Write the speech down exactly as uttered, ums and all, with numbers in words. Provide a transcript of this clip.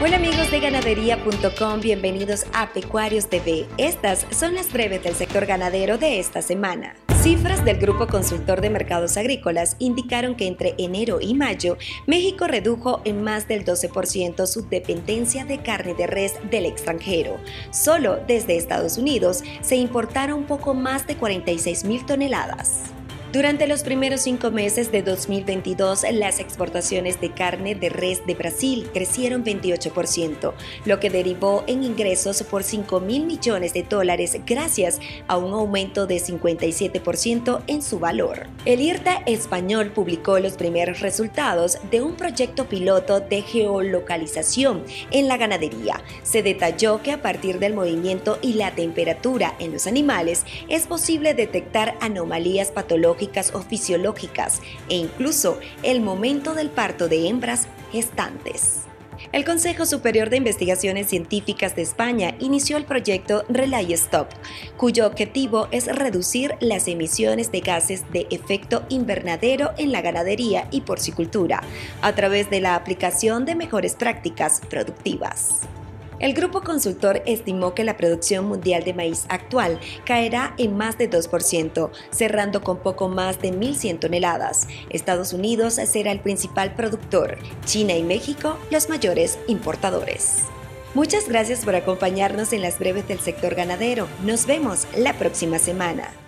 Hola amigos de ganadería punto com, bienvenidos a Pecuarios T V. Estas son las breves del sector ganadero de esta semana. Cifras del Grupo Consultor de Mercados Agrícolas indicaron que entre enero y mayo, México redujo en más del doce por ciento su dependencia de carne de res del extranjero. Solo desde Estados Unidos se importaron poco más de cuarenta y seis mil toneladas. Durante los primeros cinco meses de dos mil veintidós, las exportaciones de carne de res de Brasil crecieron veintiocho por ciento, lo que derivó en ingresos por cinco mil millones de dólares gracias a un aumento de cincuenta y siete por ciento en su valor. El IRTA español publicó los primeros resultados de un proyecto piloto de geolocalización en la ganadería. Se detalló que a partir del movimiento y la temperatura en los animales es posible detectar anomalías patológicas o fisiológicas e incluso el momento del parto de hembras gestantes. El Consejo Superior de Investigaciones Científicas de España inició el proyecto Relay Stop, cuyo objetivo es reducir las emisiones de gases de efecto invernadero en la ganadería y porcicultura a través de la aplicación de mejores prácticas productivas. El grupo consultor estimó que la producción mundial de maíz actual caerá en más de dos por ciento, cerrando con poco más de mil cien toneladas. Estados Unidos será el principal productor, China y México los mayores importadores. Muchas gracias por acompañarnos en las breves del sector ganadero. Nos vemos la próxima semana.